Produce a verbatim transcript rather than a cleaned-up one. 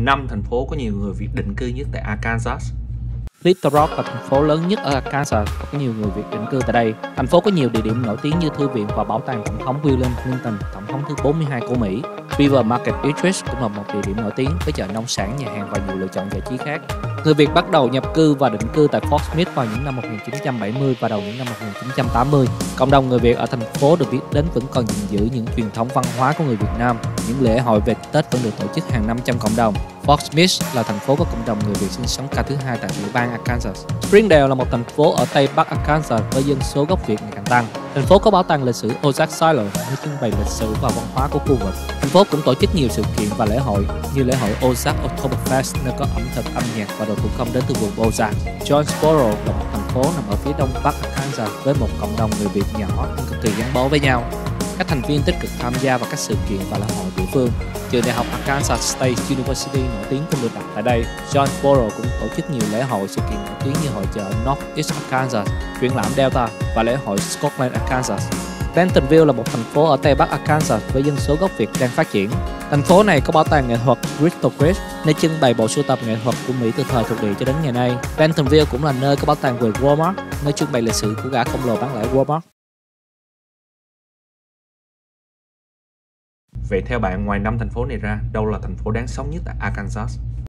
năm thành phố có nhiều người Việt định cư nhất tại Arkansas. Little Rock là thành phố lớn nhất ở Arkansas và có nhiều người Việt định cư tại đây. Thành phố có nhiều địa điểm nổi tiếng như thư viện và bảo tàng tổng thống William Clinton, tổng thống thứ bốn mươi hai của Mỹ. River Market District cũng là một địa điểm nổi tiếng với chợ nông sản, nhà hàng và nhiều lựa chọn giải trí khác. Người Việt bắt đầu nhập cư và định cư tại Fort Smith vào những năm một nghìn chín trăm bảy mươi và đầu những năm một nghìn chín trăm tám mươi. Cộng đồng người Việt ở thành phố được biết đến vẫn còn gìn giữ những truyền thống văn hóa của người Việt Nam. Những lễ hội về Tết vẫn được tổ chức hàng năm trong cộng đồng. Fort Smith là thành phố có cộng đồng người Việt sinh sống ca thứ hai tại tiểu bang Arkansas. Springdale là một thành phố ở tây bắc Arkansas với dân số gốc Việt ngày càng tăng. Thành phố có bảo tàng lịch sử Ozark Siler, nơi trưng bày lịch sử và văn hóa của khu vực. Thành phố cũng tổ chức nhiều sự kiện và lễ hội như lễ hội Ozark Oktoberfest, nơi có ẩm thực, âm nhạc và đồ thủ công đến từ vùng Ozark. Jonesboro là một thành phố nằm ở phía đông bắc Arkansas với một cộng đồng người Việt nhỏ nhưng cực kỳ gắn bó với nhau. Các thành viên tích cực tham gia vào các sự kiện và lễ hội địa phương. Trường đại học Arkansas State University nổi tiếng cũng được đặt tại đây. Jonesboro cũng tổ chức nhiều lễ hội, sự kiện nổi tiếng như hội chợ Northeast Arkansas, triển lãm Delta và lễ hội Scotland Arkansas. Bentonville là một thành phố ở tây bắc Arkansas với dân số gốc Việt đang phát triển. Thành phố này có bảo tàng nghệ thuật Crystal Grid, nơi trưng bày bộ sưu tập nghệ thuật của Mỹ từ thời thuộc địa cho đến ngày nay. Bentonville cũng là nơi có bảo tàng về Walmart, nơi trưng bày lịch sử của gã khổng lồ bán lẻ Walmart. Vậy theo bạn, ngoài năm thành phố này ra, đâu là thành phố đáng sống nhất tại Arkansas?